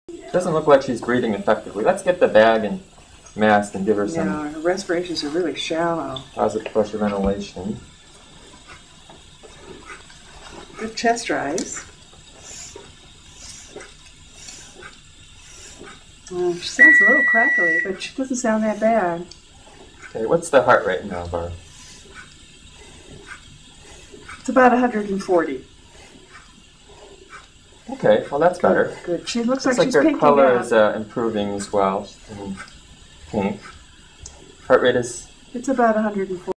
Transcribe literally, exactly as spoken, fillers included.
Doesn't look like she's breathing effectively. Let's get the bag and mask and give her some Yeah, her respirations are really shallow. positive pressure ventilation. Good chest rise. Uh, she sounds a little crackly, but she doesn't sound that bad. Okay, what's the heart rate now, Barb? It's about one hundred forty. Okay, well that's better. Good. Good. She looks Looks like, like she's her pinking color out. is uh, improving as well. In pink. Heart rate is It's about one hundred forty.